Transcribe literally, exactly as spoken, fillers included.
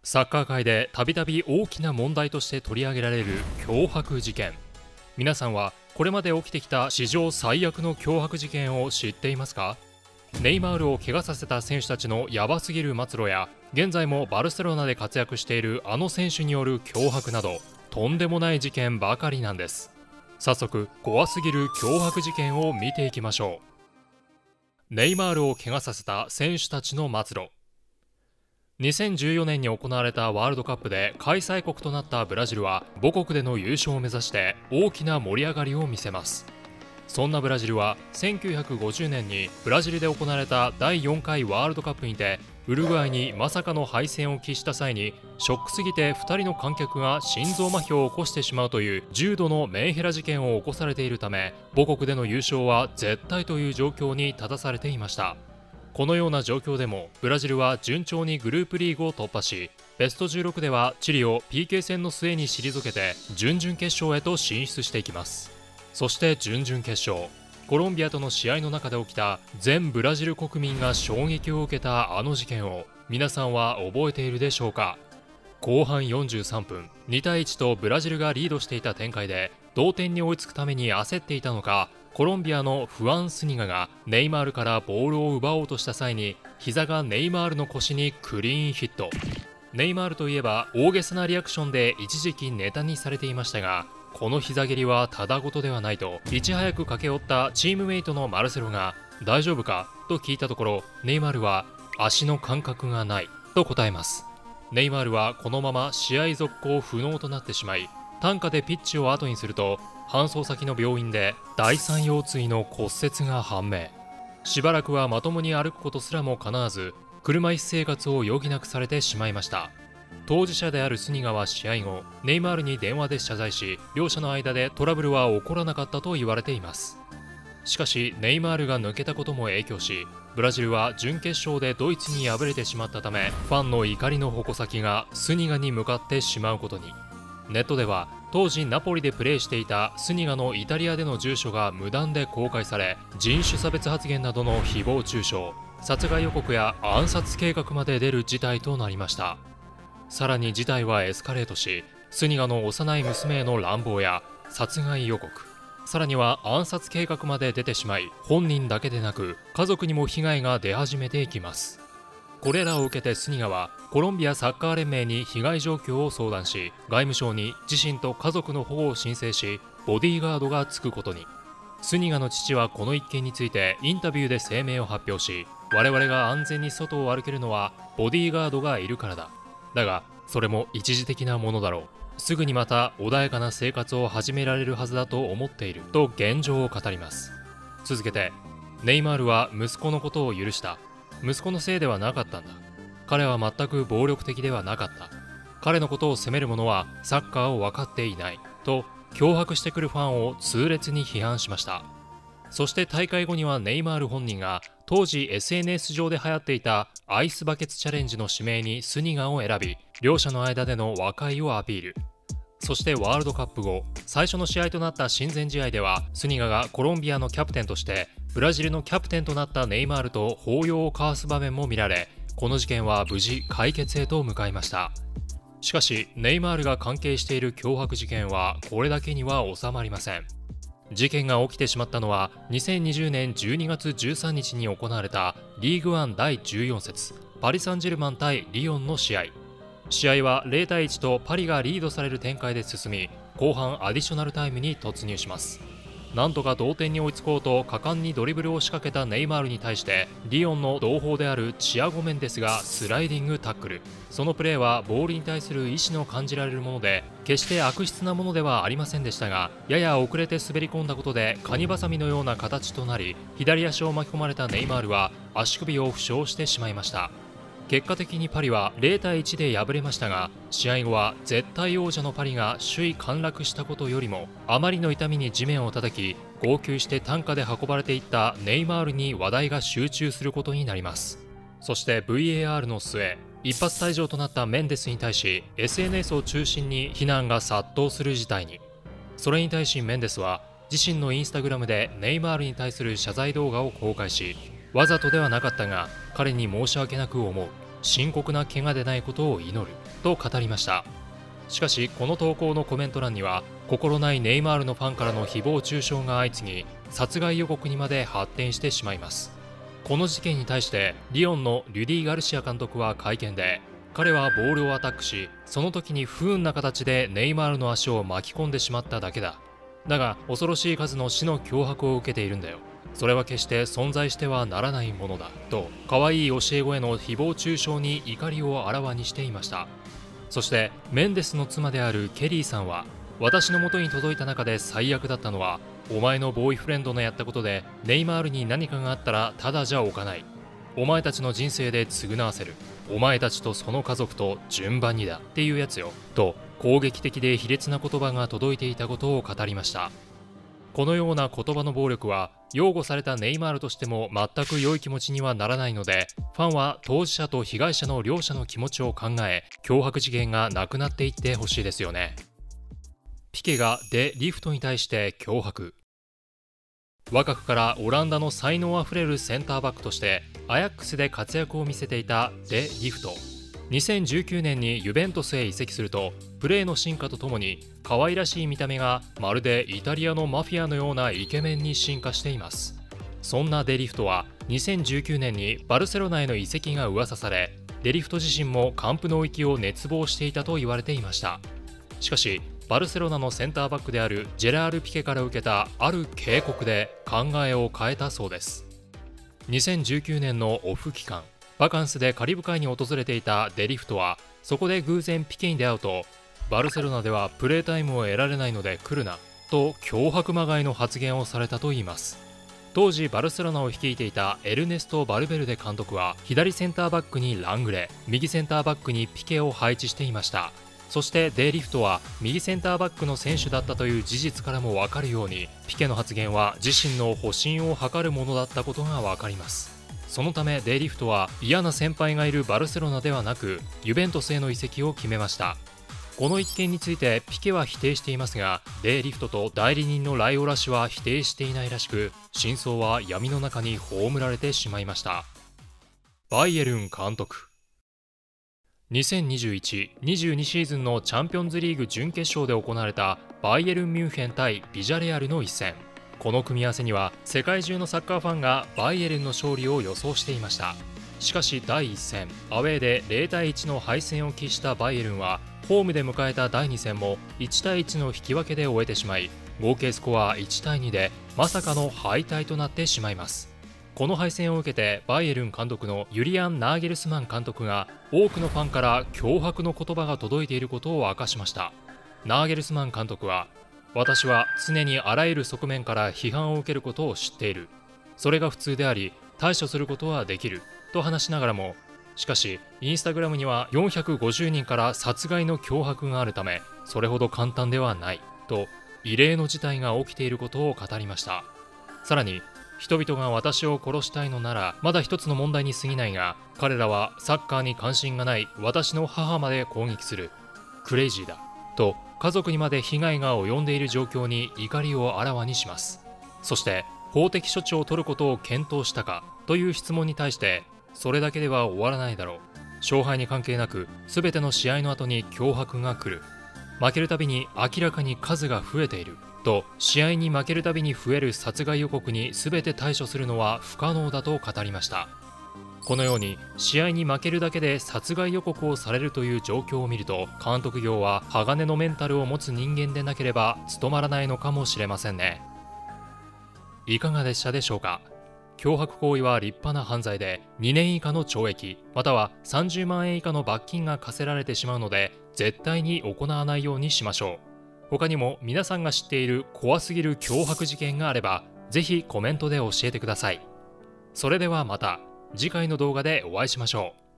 サッカー界でたびたび大きな問題として取り上げられる脅迫事件。皆さんはこれまで起きてきた史上最悪の脅迫事件を知っていますか？ネイマールを怪我させた選手たちのヤバすぎる末路や、現在もバルセロナで活躍しているあの選手による脅迫など、とんでもない事件ばかりなんです。早速怖すぎる脅迫事件を見ていきましょう。ネイマールを怪我させた選手たちの末路。にせんじゅうよねんに行われたワールドカップで開催国となったブラジルは、母国での優勝を目指して大きな盛り上がりを見せます。そんなブラジルはせんきゅうひゃくごじゅうねんにブラジルで行われただいよんかいワールドカップにて、ウルグアイにまさかの敗戦を喫した際に、ショックすぎてふたりの観客が心臓麻痺を起こしてしまうという重度のメンヘラ事件を起こされているため、母国での優勝は絶対という状況に立たされていました。このような状況でもブラジルは順調にグループリーグを突破し、ベストじゅうろくではチリを ピーケー 戦の末に退けて準々決勝へと進出していきます。そして準々決勝、コロンビアとの試合の中で起きた全ブラジル国民が衝撃を受けたあの事件を皆さんは覚えているでしょうか？後半よんじゅうさんぷん、にたいいちとブラジルがリードしていた展開で、同点に追いつくために焦っていたのか、コロンビアのフアン・スニガがネイマールからボールを奪おうとした際に、膝がネイマールの腰にクリーンヒット。ネイマールといえば大げさなリアクションで一時期ネタにされていましたが、この膝蹴りはただごとではないといち早く駆け寄ったチームメイトのマルセロが大丈夫かと聞いたところ、ネイマールは足の感覚がないと答えます。ネイマールはこのまま試合続行不能となってしまい、担架でピッチを後にすると、搬送先の病院で第三腰椎の骨折が判明。しばらくはまともに歩くことすらも叶わず、車椅子生活を余儀なくされてしまいました。当事者であるスニガは試合後、ネイマールに電話で謝罪し、両者の間でトラブルは起こらなかったと言われています。しかしネイマールが抜けたことも影響し、ブラジルは準決勝でドイツに敗れてしまったため、ファンの怒りの矛先がスニガに向かってしまうことに。ネットでは当時ナポリでプレーしていたスニガのイタリアでの住所が無断で公開され、人種差別発言などの誹謗中傷、殺害予告や暗殺計画まで出る事態となりました。さらに事態はエスカレートし、スニガの幼い娘への乱暴や殺害予告、さらには暗殺計画まで出てしまい、本人だけでなく家族にも被害が出始めていきます。これらを受けてスニガはコロンビアサッカー連盟に被害状況を相談し、外務省に自身と家族の保護を申請し、ボディーガードがつくことに。スニガの父はこの一件についてインタビューで声明を発表し、我々が安全に外を歩けるのはボディーガードがいるからだ。だがそれも一時的なものだろう。すぐにまた穏やかな生活を始められるはずだと思っていると現状を語ります。続けて、ネイマールは息子のことを許した。息子のせいではなかったんだ。彼は全く暴力的ではなかった。彼のことを責める者はサッカーを分かっていないと脅迫してくるファンを痛烈に批判しました。そして大会後にはネイマール本人が当時 エスエヌエス 上で流行っていたアイスバケツチャレンジの指名にスニガを選び、両者の間での和解をアピール。そしてワールドカップ後、最初の試合となった親善試合では、スニガがコロンビアのキャプテンとしてブラジルのキャプテンとなったネイマールと抱擁を交わす場面も見られ、この事件は無事解決へと向かいました。しかしネイマールが関係している脅迫事件はこれだけには収まりません。事件が起きてしまったのはにせんにじゅうねんじゅうにがつじゅうさんにちに行われたリーグワンだいじゅうよん節パリ・サンジェルマン対リヨンの試合。試合はゼロたいいちとパリがリードされる展開で進み、後半アディショナルタイムに突入します。なんとか同点に追いつこうと果敢にドリブルを仕掛けたネイマールに対して、リヨンの同胞であるチアゴ・メンデスがスライディングタックル。そのプレーはボールに対する意志の感じられるもので、決して悪質なものではありませんでしたが、やや遅れて滑り込んだことでカニバサミのような形となり、左足を巻き込まれたネイマールは足首を負傷してしまいました。結果的にパリはゼロたいいちで敗れましたが、試合後は絶対王者のパリが首位陥落したことよりも、あまりの痛みに地面を叩き号泣して担架で運ばれていったネイマールに話題が集中することになります。そして ブイエーアール の末、一発退場となったメンデスに対し エスエヌエス を中心に非難が殺到する事態に。それに対しメンデスは自身のインスタグラムでネイマールに対する謝罪動画を公開し、わざとではなかったが彼に申し訳なく思う、深刻な怪我でないことを祈ると語りました。しかしこの投稿のコメント欄には心ないネイマールのファンからの誹謗中傷が相次ぎ、殺害予告にまで発展してしまいます。この事件に対してリヨンのリュディ・ガルシア監督は会見で、彼はボールをアタックし、その時に不運な形でネイマールの足を巻き込んでしまっただけだ。だが恐ろしい数の死の脅迫を受けているんだよ。それは決して存在してはならないものだと、可愛い教え子への誹謗中傷に怒りをあらわにしていました。そしてメンデスの妻であるケリーさんは、私の元に届いた中で最悪だったのは、お前のボーイフレンドのやったことでネイマールに何かがあったらただじゃおかない。お前たちの人生で償わせる。お前たちとその家族と順番にだっていうやつよと、攻撃的で卑劣な言葉が届いていたことを語りました。このような言葉の暴力は擁護されたネイマールとしても全く良い気持ちにはならないので、ファンは当事者と被害者の両者の気持ちを考え、脅迫事件がなくなっていってほしいですよね。ピケがデ・リフトに対して脅迫。若くからオランダの才能あふれるセンターバックとしてアヤックスで活躍を見せていたデ・リフト。にせんじゅうきゅうねんにユベントスへ移籍すると、プレーの進化とともに可愛らしい見た目がまるでイタリアのマフィアのようなイケメンに進化しています。そんなデリフトはにせんじゅうきゅうねんにバルセロナへの移籍が噂され、デリフト自身もカンプノ行きを熱望していたと言われていました。しかしバルセロナのセンターバックであるジェラール・ピケから受けたある警告で考えを変えたそうです。にせんじゅうきゅうねんのオフ期間、バカンスでカリブ海に訪れていたデリフトは、そこで偶然ピケに出会うと、バルセロナではプレータイムを得られないので来るなと脅迫まがいの発言をされたといいます。当時バルセロナを率いていたエルネスト・バルベルデ監督は、左センターバックにラングレ、右センターバックにピケを配置していました。そしてデリフトは右センターバックの選手だったという事実からも分かるように、ピケの発言は自身の保身を図るものだったことが分かります。そのためデリフトは嫌な先輩がいるバルセロナではなく、ユベントスへの移籍を決めました。この一件についてピケは否定していますが、デリフトと代理人のライオラ氏は否定していないらしく、真相は闇の中に葬られてしまいました。バイエルン監督。にせんにじゅういち・にじゅうにシーズンのチャンピオンズリーグ準決勝で行われたバイエルンミュンヘン対ビジャレアルの一戦。この組み合わせには世界中のサッカーファンがバイエルンの勝利を予想していました。しかしだいいっ戦、アウェーでゼロたいいちの敗戦を喫したバイエルンは、ホームで迎えただいに戦もいちたいいちの引き分けで終えてしまい、合計スコアいちたいにでまさかの敗退となってしまいます。この敗戦を受けてバイエルン監督のユリアン・ナーゲルスマン監督が、多くのファンから脅迫の言葉が届いていることを明かしました。ナーゲルスマン監督は、私は常にあらゆる側面から批判を受けることを知っている。それが普通であり、対処することはできると話しながらも、しかしインスタグラムにはよんひゃくごじゅうにんから殺害の脅迫があるため、それほど簡単ではないと異例の事態が起きていることを語りました。さらに、人々が私を殺したいのならまだ一つの問題に過ぎないが、彼らはサッカーに関心がない私の母まで攻撃する。クレイジーだと家族にまで被害が及んでいる状況に怒りをあらわにします。そして法的処置を取ることを検討したかという質問に対して、それだけでは終わらないだろう。勝敗に関係なく全ての試合の後に脅迫が来る。負けるたびに明らかに数が増えていると、試合に負けるたびに増える殺害予告に全て対処するのは不可能だと語りました。このように試合に負けるだけで殺害予告をされるという状況を見ると、監督業は鋼のメンタルを持つ人間でなければ務まらないのかもしれませんね。いかがでしたでしょうか。脅迫行為は立派な犯罪でにねん以下の懲役またはさんじゅうまんえん以下の罰金が課せられてしまうので、絶対に行わないようにしましょう。他にも皆さんが知っている怖すぎる脅迫事件があれば、ぜひコメントで教えてください。それではまた次回の動画でお会いしましょう。